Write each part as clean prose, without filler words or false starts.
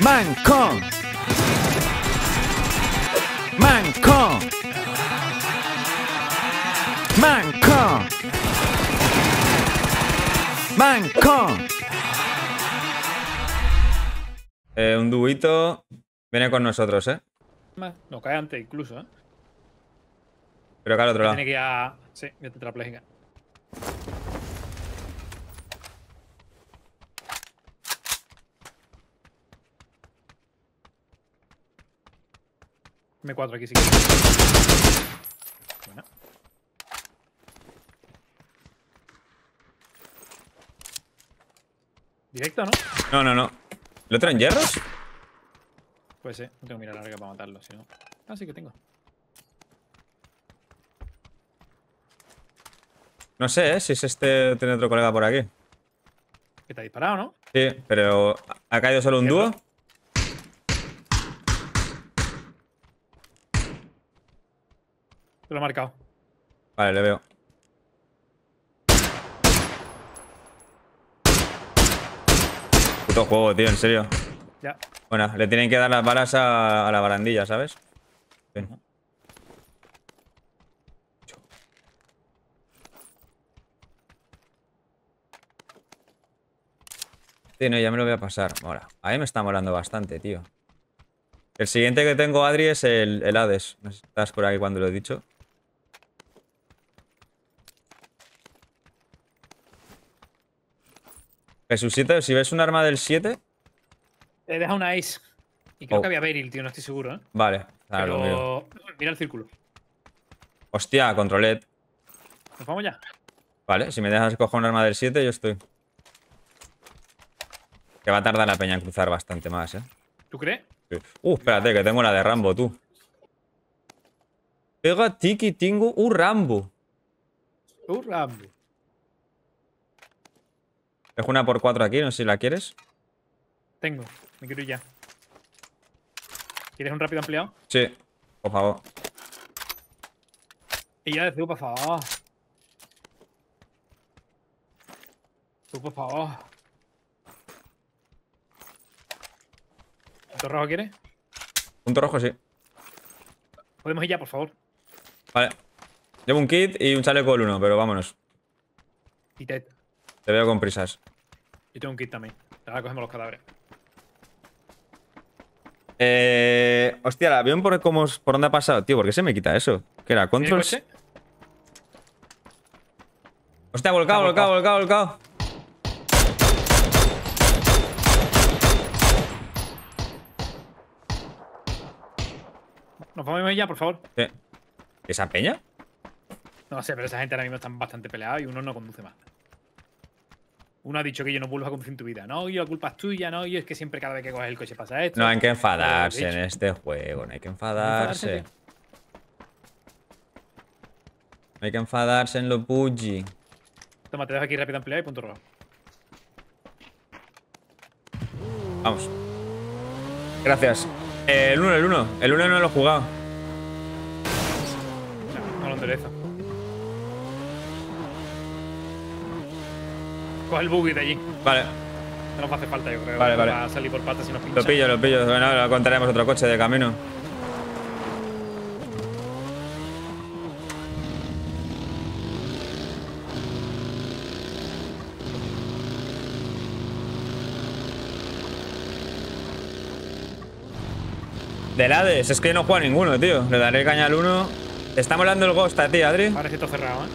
Mancón. Mancón. Mancón. Mancón. Un dubito viene con nosotros, ¿eh? No, cae antes incluso, ¿eh? Pero que al otro lado. Tiene que ir a... Sí, voy a tetrapléjica. M4 aquí sí que... Buena. ¿Directo, no? No, no, no. ¿El otro en hierros? Puede ser. No tengo mira larga para matarlo, si no... Ah, sí que tengo. No sé, si es este... Tiene otro colega por aquí. Que te ha disparado, ¿no? Sí, pero... ¿Ha caído solo un dúo? Te lo he marcado. Vale, le veo. Puto juego, tío, en serio. Ya. Bueno, le tienen que dar las balas a la barandilla, ¿sabes? Bien. Sí, no, ya me lo voy a pasar. Mola. A mí me está molando bastante, tío. El siguiente que tengo, Adri, es el Hades. No sé si estás por ahí cuando lo he dicho. Jesucito, si ves un arma del 7... He dejado una ace. Y creo que había Beryl, tío, no estoy seguro, ¿eh? Vale, claro, lo miro. Pero... Mira el círculo. Hostia, controlet. ¿Nos vamos ya? Vale, si me dejas coger un arma del 7, yo estoy. Que va a tardar la peña en cruzar bastante más, ¿eh? ¿Tú crees? Sí. Espérate, que tengo la de Rambo, tú. Pega tiki tingu Rambo. Rambo. Dejo una por 4 aquí, no sé si la quieres. Tengo. Me quiero ir ya. ¿Quieres un rápido ampliado? Sí, por favor. Y ya de por favor. Tú, por favor. ¿Punto rojo quieres? Punto rojo, sí. Podemos ir ya, por favor. Vale. Llevo un kit y un chaleco del 1, pero vámonos. Y Ted. Te veo con prisas. Yo tengo un kit también. Ahora cogemos los cadáveres. Hostia, el avión por dónde ha pasado, tío. ¿Por qué se me quita eso? ¿Qué era? ¿Tiene ¿Controls? coche? Hostia, volcado. Nos vamos a ir ya, por favor. ¿Qué? ¿Esa peña? No sé, pero esa gente ahora mismo están bastante peleados y uno no conduce más. Uno ha dicho que yo no vuelvo a conducir en tu vida. No, yo la culpa es tuya, no, yo es que siempre cada vez que coges el coche pasa esto. No hay que enfadarse en este juego, no hay que enfadarse. No hay que enfadarse en lo Puggy. Toma, te dejo aquí rápido ampliado y punto rojo. Vamos. Gracias. El 1. El 1 no lo he jugado. No lo enderezo. Coge el buggy de allí. Vale. No nos va a hacer falta, yo creo. Vale. Va a salir por patas si nos pincha. Lo pillo. Bueno, ahora contaremos otro coche de camino. Del Hades, es que no juega ninguno, tío. Le daré caña al 1. Está molando el Ghost a ti, Adri. Parece todo cerrado, ¿eh?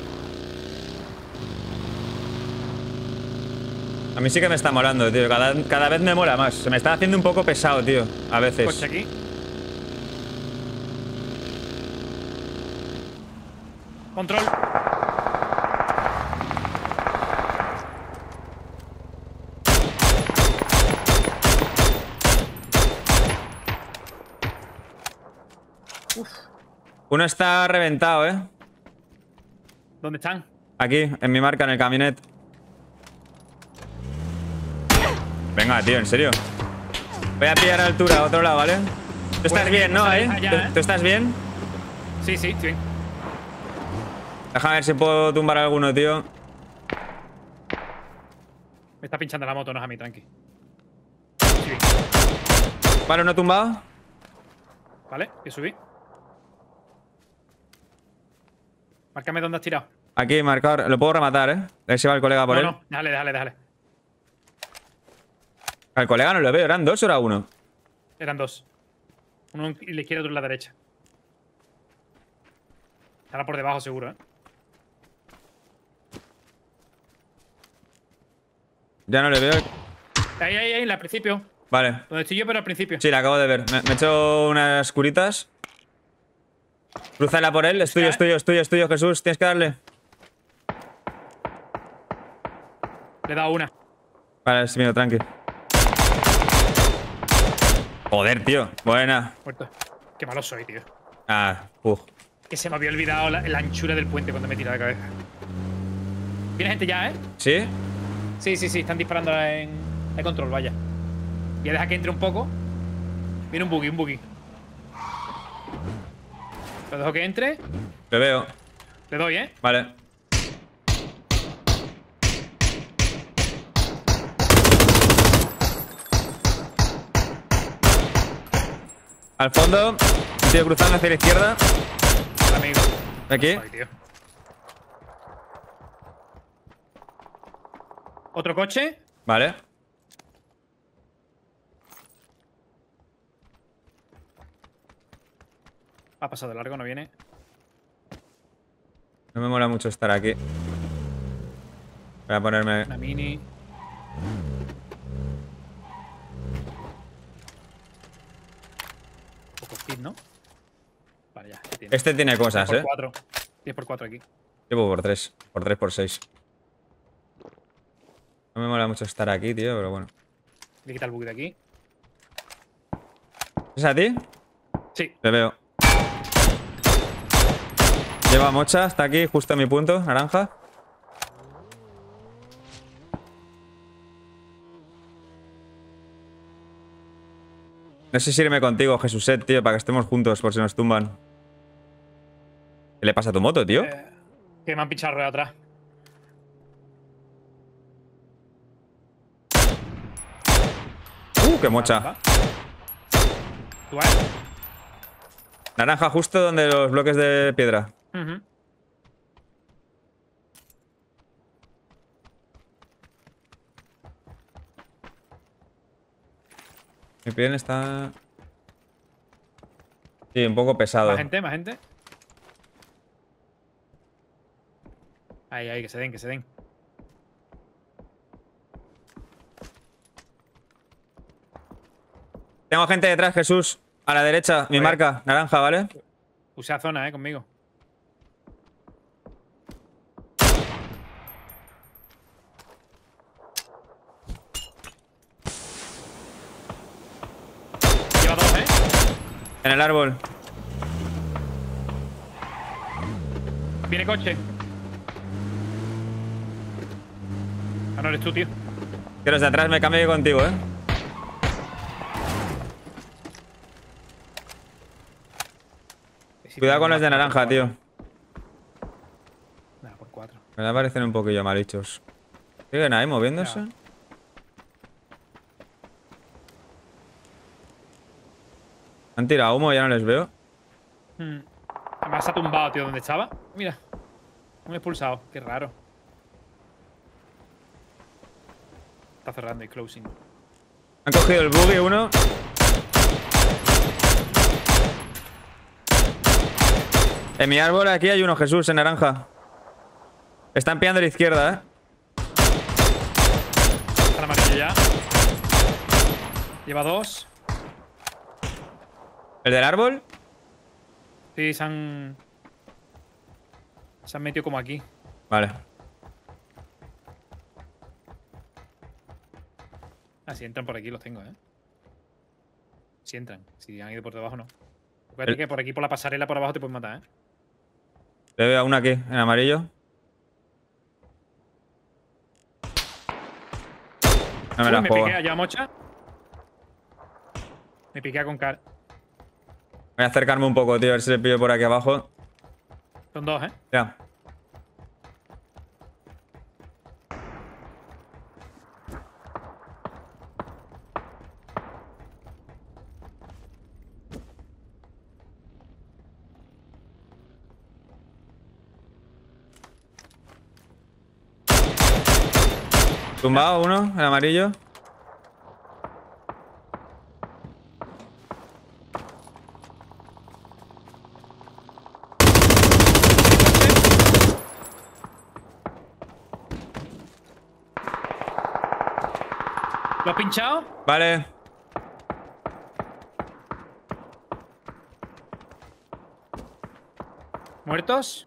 A mí sí que me está molando, tío. Cada vez me mola más. Se me está haciendo un poco pesado, tío. A veces. Coche aquí. Control. Uf. Uno está reventado, ¿eh? ¿Dónde están? Aquí, en mi marca, en el camionet. Venga, tío, en serio. Voy a pillar altura a otro lado, ¿vale? Tú estás bien, ¿no? ¿Tú estás bien? Sí, sí, estoy bien. Déjame ver si puedo tumbar a alguno, tío. Me está pinchando la moto, no es a mí, tranqui. Sí. Vale, uno tumbado. Vale, que subí. Márcame dónde has tirado. Aquí, marcador. Lo puedo rematar, ¿eh? A ver si va el colega por él. No, déjale. Al colega no lo veo. ¿Eran dos o era uno? Eran dos. Uno en la izquierda y otro en la derecha. Estará por debajo seguro, ¿eh? Ya no le veo. Ahí, al principio. Vale. Donde estoy yo, pero al principio. Sí, la acabo de ver. Me he hecho unas curitas. Cruzala por él. Es tuyo, Jesús. Tienes que darle. Le he dado una. Vale, es mío, tranqui. Joder, tío. Buena. Muerto. Qué malo soy, tío. Ah, puf. Que se me había olvidado la anchura del puente cuando me he tirado de cabeza. Viene gente ya, ¿eh? ¿Sí? Sí. Están disparando en control, vaya. Voy a dejar que entre un poco. Viene un buggy. Lo dejo que entre. Lo veo. Le doy, ¿eh? Vale. Al fondo. Un tío cruzando hacia la izquierda. Amigo. Aquí. Ay, tío. ¿Otro coche? Vale. Ha pasado de largo, no viene. No me mola mucho estar aquí. Voy a ponerme... Una mini. Poco speed, ¿no? Vale, ya. ¿Qué tiene? Este tiene cosas, 10 ¿eh? por 4. 10 por 4 aquí. Llevo por 3. Por 3 por 6. No me mola mucho estar aquí, tío, pero bueno. Voy a quitar el buggy de aquí. ¿Es a ti? Sí. Le veo. Lleva mocha, está aquí, justo en mi punto, naranja. No sé si irme contigo, Jesuset, tío, para que estemos juntos por si nos tumban. ¿Qué le pasa a tu moto, tío? Que me han pinchado rueda atrás. ¡Qué mocha! ¿Tú vas? Naranja justo donde los bloques de piedra. Mi piel está... Sí, un poco pesado. Más gente. Ahí, que se den. Tengo gente detrás, Jesús. A la derecha, mi marca, naranja, ¿vale? Use a zona, conmigo. Lleva dos, En el árbol. Viene coche. Ah, no eres tú, tío. Que los de atrás me cambio contigo, ¿eh? Cuidado con los de naranja, tío. Nada, por 4. Me parecen un poquillo malichos. ¿Siguen ahí moviéndose? Ya. Han tirado humo, ya no les veo. Además se ha tumbado, tío, donde estaba. Mira. Un expulsado. Qué raro. Está cerrando y closing. Han cogido el buggy uno. En mi árbol aquí hay uno, Jesús, en naranja. Están pillando a la izquierda, ¿eh? Está el amarillo ya. Lleva dos. ¿El del árbol? Sí, se han metido como aquí. Vale. Ah, si entran por aquí los tengo, ¿eh? Si entran. Si han ido por debajo, no. Acuérdate que por aquí, por la pasarela, por abajo te pueden matar, ¿eh? Le veo a una aquí, en amarillo. No me la me juego. piquea ya, mocha. Me piquea con car. Voy a acercarme un poco, tío, a ver si le pillo por aquí abajo. Son dos, ¿eh? Ya. Tumbado uno, el amarillo. ¿Lo has pinchado? Vale. ¿Muertos?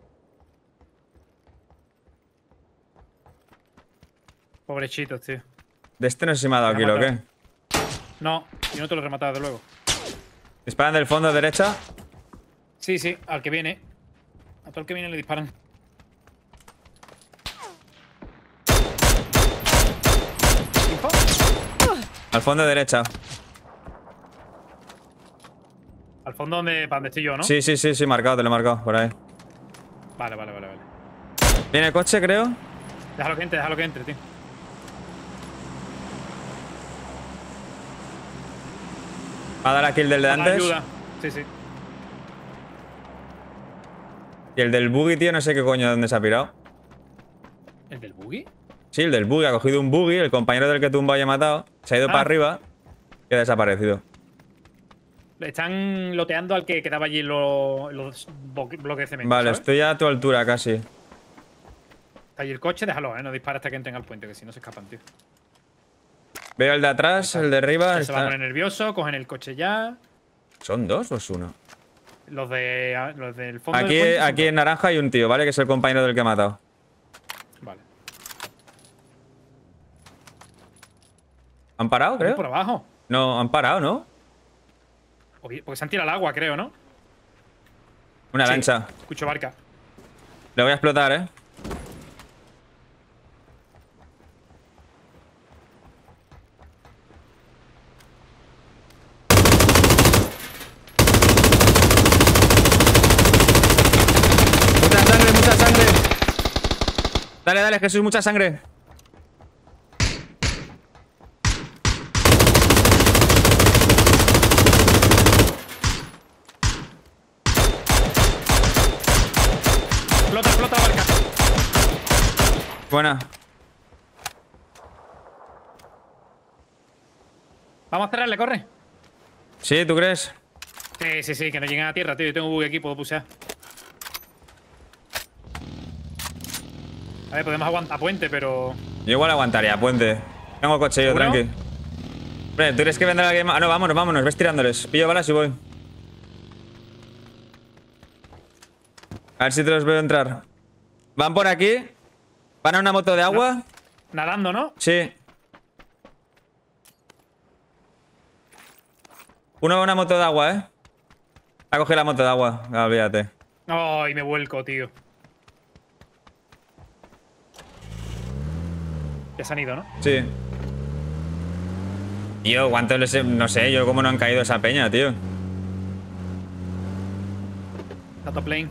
Pobrecitos, tío. De este no sé si me ha dado Me ha kill o qué. matado. No, yo no te lo he rematado, de luego. Disparan del fondo derecha. Sí, sí, al que viene. A todo el que viene le disparan. ¿Hijo? Al fondo derecha. Al fondo para donde estoy yo, ¿no? Sí, sí, sí, sí, marcado, te lo he marcado, por ahí. Vale, vale, vale, vale. Viene el coche, creo. Déjalo que entre, tío. Va a dar a kill del de antes. Ayuda. Sí, sí. Y el del buggy, tío, no sé qué coño de dónde se ha pirado. ¿El del buggy? Sí, el del buggy ha cogido un buggy, el compañero del que tumba y ha matado. Se ha ido para arriba y ha desaparecido. Le están loteando al que quedaba allí en los bloques de cemento. Vale, ¿sabes? estoy a tu altura casi. Está allí el coche, déjalo, no dispara hasta que entren al puente, que si no se escapan, tío. Veo el de atrás, el de arriba. Se va a poner nervioso, cogen el coche ya. ¿Son dos o es uno? Los del fondo del Aquí, puente son aquí dos. en naranja hay un tío, ¿vale? Que es el compañero del que ha matado. Vale. ¿Han parado, creo? Por abajo. No, han parado, ¿no? Porque se han tirado al agua, creo, ¿no? Una Sí, lancha. escucho barca. Le voy a explotar, ¿eh? Mucha sangre, mucha sangre. Dale, dale, Jesús, mucha sangre. Explota la barca. Buena. Vamos a cerrarle, corre. ¿Sí? ¿Tú crees? Sí, sí, sí, que no lleguen a tierra, tío. Yo tengo bug aquí, puedo pusear. A ver, podemos aguantar puente, pero. Yo igual aguantaría, puente. Tengo coche yo, ¿Seguro? tranqui. Hombre, ¿tú crees que vendrá alguien más? Ah, no, vámonos, vámonos. Ves tirándoles. Pillo balas y voy. A ver si te los veo entrar. Van por aquí. Van a una moto de agua. Nadando, ¿no? Sí. Uno va a una moto de agua, ¿eh? Ha cogido la moto de agua. No, olvídate. Ay, me vuelco, tío. Ya se han ido, ¿no? Sí. Tío, ¿cuántos les he... No sé, yo cómo no han caído esa peña, tío. Está top lane.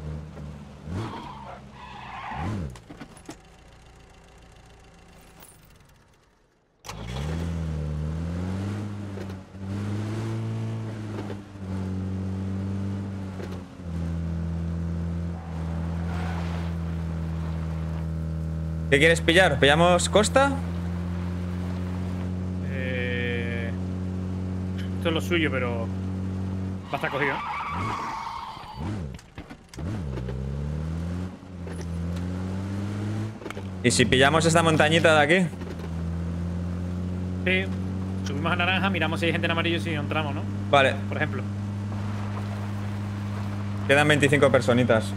¿Qué quieres pillar? ¿Pillamos costa? Esto es lo suyo, pero. Va a estar cogido. ¿Y si pillamos esta montañita de aquí? Sí. Subimos a naranja, miramos si hay gente en amarillo si entramos, ¿no? Vale. Por ejemplo. Quedan 25 personitas.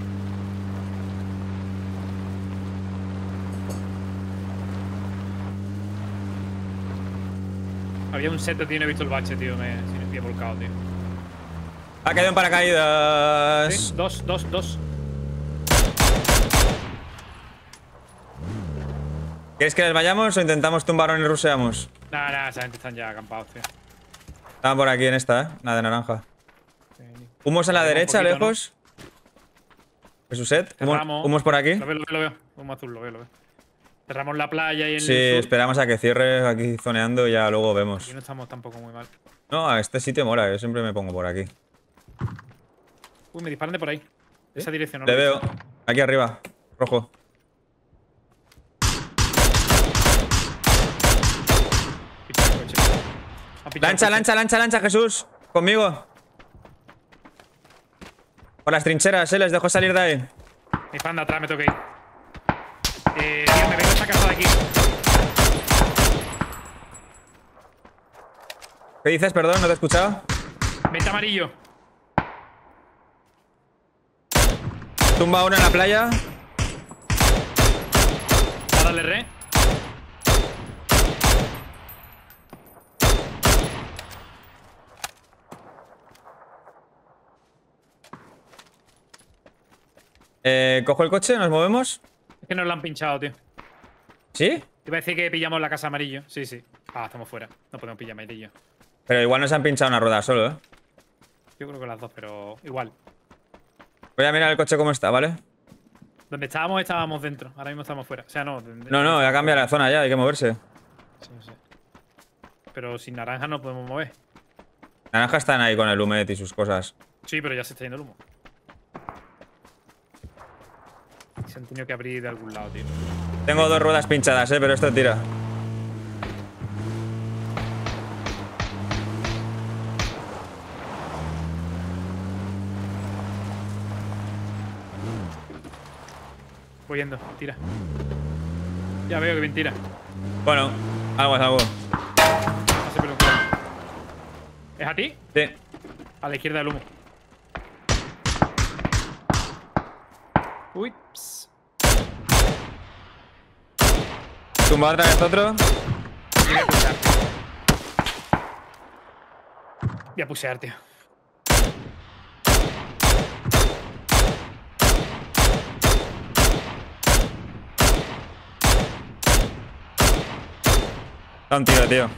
Había un set de tío, no he visto el bache, tío. Me he volcado, tío. Ha caído en paracaídas. Sí, dos. ¿Quieres que les vayamos o intentamos tumbar y ruseamos? Nada, esa gente están ya acampados, tío. Estaban por aquí en esta, ¿eh? La de naranja. Humos en la derecha, poquito, lejos. Jesuset. Cerramos. Humos por aquí. Lo veo. Humo azul, lo veo. Cerramos la playa y el Sí, sur. esperamos a que cierre aquí zoneando y ya luego vemos. Aquí no estamos tampoco muy mal. No, a este sitio mola, yo siempre me pongo por aquí. Uy, me disparan de por ahí. Esa dirección, ¿no? Le lo he veo. visto. Aquí arriba. Rojo. Ha pinchado Lancha, el coche. lancha, lancha, lancha, Jesús. Conmigo. Por las trincheras, les dejo salir de ahí. Mi panda atrás, me tengo que ir. Tío, me vengo a esta casa de aquí. ¿Qué dices? Perdón, no te he escuchado. Vente amarillo. Tumba uno en la playa. A darle re. ¿Cojo el coche? ¿Nos movemos? Es que nos lo han pinchado, tío. ¿Sí? Te iba a decir que pillamos la casa amarillo. Sí, sí. Ah, estamos fuera. No podemos pillar amarillo. Pero igual nos han pinchado una rueda solo, ¿eh? Yo creo que las dos, pero igual. Voy a mirar el coche cómo está, ¿vale? Donde estábamos dentro. Ahora mismo estamos fuera. O sea, no. No, ya cambia la zona ya, hay que moverse. Sí, sí. Pero sin naranja no podemos mover. Naranjas están ahí con el Humet y sus cosas. Sí, pero ya se está yendo el humo. Se han tenido que abrir de algún lado, tío. Tengo dos ruedas pinchadas, pero esto tira. Voy yendo, tira. Ya veo que bien tira. Bueno, algo es algo. No se preocupe. ¿Es a ti? Sí. A la izquierda del humo. Uy. Pss. Tumba otra vez otro. Voy a pusear. Voy a pusear, tío. Da un tiro, tío.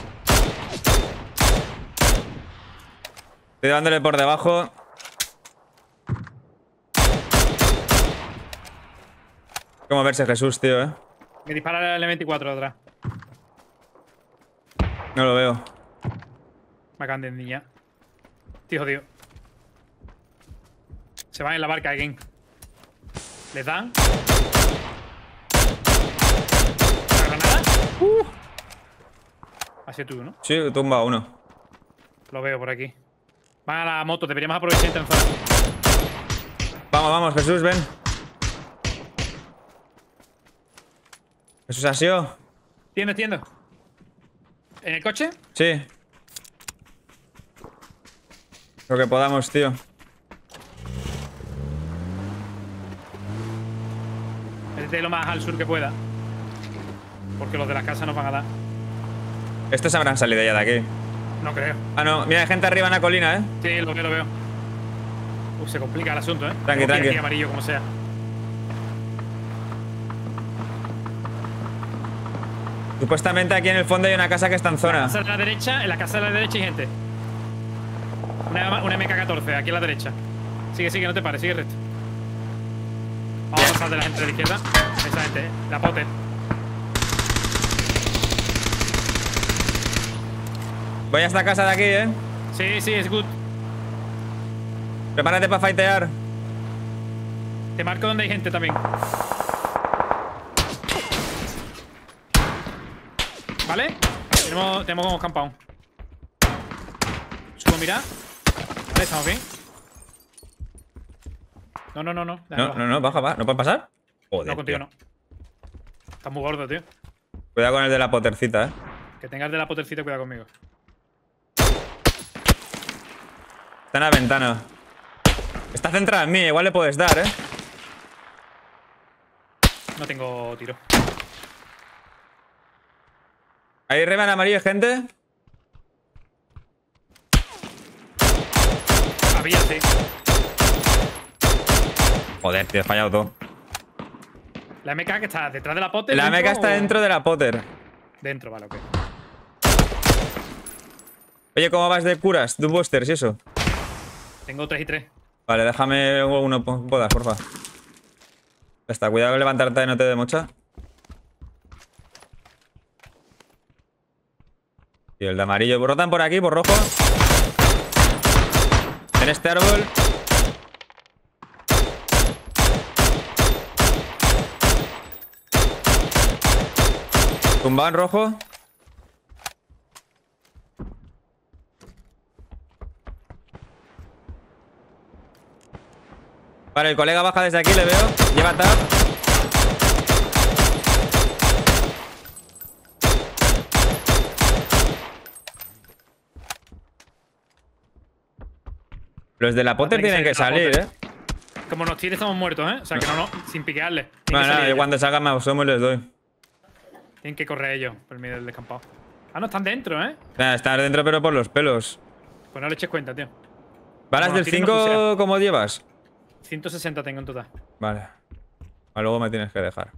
Estoy dándole por debajo. Cómo verse Jesús, tío, Me dispara el M24 de atrás. No lo veo. Me acaban de niña. Tío, jodido. Se van en la barca again. ¿Les dan? ¿La granada? Ha sido tú, ¿no? Sí, tumba uno. Lo veo por aquí. Van a la moto, deberíamos aprovechar y intentar. Vamos, vamos, Jesús, ven. ¿Jesús ha sido? Entiendo. ¿En el coche? Sí. Lo que podamos, tío. Métete lo más al sur que pueda. Porque los de la casa nos van a dar. Estos habrán salido ya de aquí. No creo. Ah, no. Mira, hay gente arriba en la colina, ¿eh? Sí, lo veo. Se complica el asunto, ¿eh? Tranqui, Tengo que ir tranqui. aquí amarillo, como sea. Supuestamente aquí en el fondo hay una casa que está en En zona. la casa de la derecha hay gente. Una MK14, aquí a la derecha. Sigue, no te pares, sigue recto. Vamos a pasar de la gente de la izquierda. Esa gente, la Potter. Voy a esta casa de aquí, ¿eh? Sí, es good. Prepárate para fightear. Te marco donde hay gente también. ¿Vale? Tenemos compound. Subo a mirar. Vale, estamos bien. No. No, baja, va. ¿No puede pasar? Joder, No, contigo tío. no. Estás muy gordo, tío. Cuidado con el de la potercita, ¿eh? Que tengas de la Pottercita, cuidado conmigo. Está en la ventana. Está centrada en mí, igual le puedes dar, ¿eh? No tengo tiro. Ahí arriba en amarillo, gente. Había, sí. Joder, tío, he fallado todo. La MK que está detrás de la Potter. La ¿dentro meca está o- dentro de la Potter. Dentro, vale, ok. Oye, ¿cómo vas de curas? De boosters y eso. Tengo 3 y 3. Vale, déjame uno podas, porfa. Ya está, cuidado con levantarte y no te dé mocha. Y el de amarillo. Rotan por aquí, por rojo. En este árbol. Tumbado en rojo. Vale, el colega baja desde aquí, le veo. Lleva tap. Los de la Potter tienen que salir, ¿eh? Como nos tire, estamos muertos, ¿eh? O sea, que no, sin piquearle. No, yo cuando salgan me asomo y les doy. Tienen que correr ellos por el medio del descampado. Ah, no, están dentro, ¿eh? Están dentro, pero por los pelos. Pues no le eches cuenta, tío. ¿Balas del 5 cómo llevas? 160 tengo en total. Vale. Luego me tienes que dejar.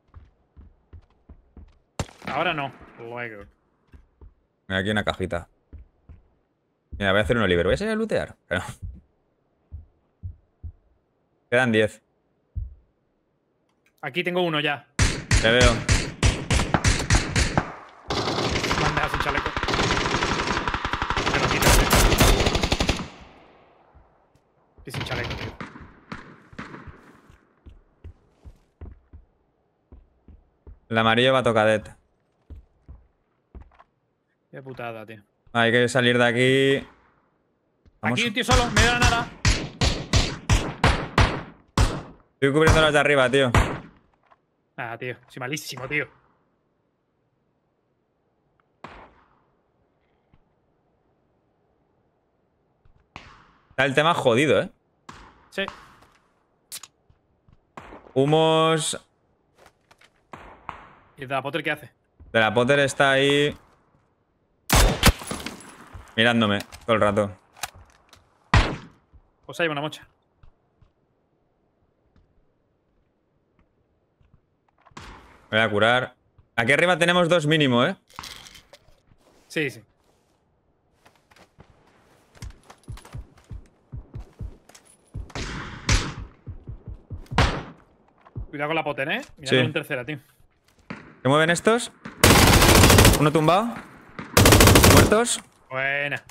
Ahora no. Luego. Mira, aquí una cajita. Mira, voy a hacer un Oliver. Voy a salir a lootear. Pero... Quedan 10. Aquí tengo uno ya. Te veo. Me han dejado sin chaleco. Me lo quitas, tío. Y sin chaleco, tío. El amarillo va a tocadet. Qué putada, tío. Hay que salir de aquí. Vamos. Aquí, tío, solo. Me da nada. Estoy cubriendo los de arriba, tío. Ah, tío. Soy malísimo, tío. Está el tema jodido, ¿eh? Sí. Humos. ¿Y el de la Potter qué hace? De la Potter está ahí. Mirándome todo el rato. Pues hay una mocha. Me voy a curar. Aquí arriba tenemos 2 mínimo, ¿eh? Sí, sí. Cuidado con la Potter, ¿eh? Mirando en tercera, tío. ¿Se mueven estos? Uno tumbado. Muertos. Buena.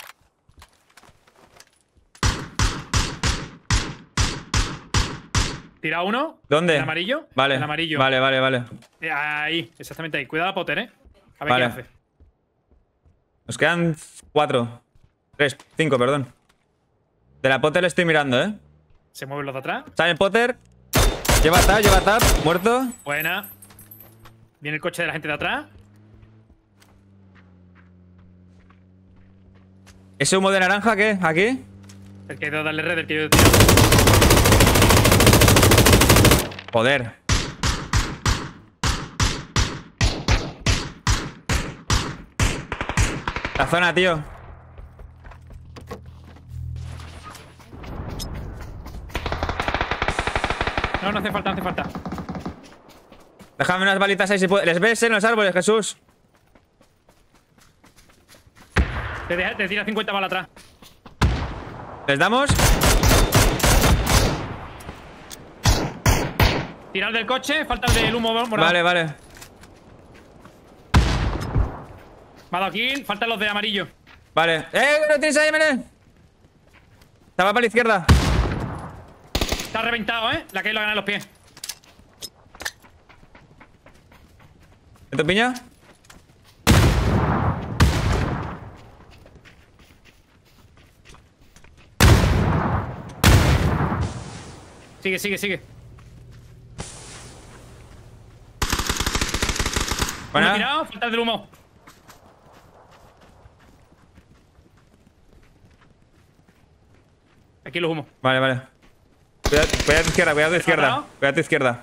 Tira uno. ¿Dónde? ¿El amarillo? Vale. El amarillo. Vale. Ahí, exactamente ahí. Cuidado la Potter, ¿eh? A ver Vale. qué hace. Nos quedan 4. 3, 5, perdón. De la Potter le estoy mirando, ¿eh? Se mueven los de atrás. Sale Potter. Lleva tap. Muerto. Buena. Viene el coche de la gente de atrás. ¿Ese humo de naranja qué? ¿Aquí? El que he ido a darle red, el que yo he tirado. Joder. La zona, tío. No hace falta, no hace falta. Déjame unas balitas ahí si puedes. ¿Les ves en los árboles, Jesús? Te tira 50 balas atrás. ¿Les damos? Tirar del coche, falta el del humo morado. Vale. Me ha dado kill, faltan los de amarillo. Vale. ¿Lo tienes ahí, Mene? Estaba para la izquierda. Está reventado, ¿eh? La que lo gana en los pies. ¿En tu piña? Sigue. Bueno. Uno tirado, falta el del humo. Aquí los humos. Vale. Cuidado a tu izquierda, cuidado a tu izquierda.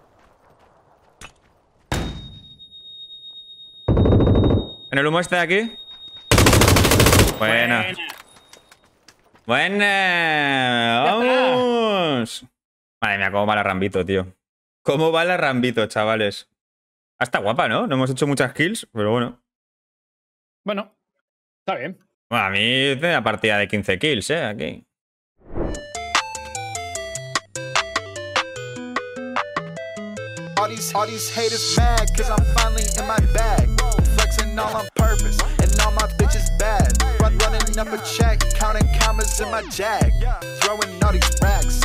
En el humo este de aquí. Buena. Vamos. Madre mía, cómo va la Rambito, tío. Cómo va la Rambito, chavales. Ah, está guapa, ¿no? No hemos hecho muchas kills, pero bueno. Bueno, está bien. Bueno, a mí tengo una partida de 15 kills, aquí. All these haters mad cause I'm finally in my bag. Flexing all on purpose and all my bitches bad. Running up a check, counting commas in my jag. Throwing all these racks.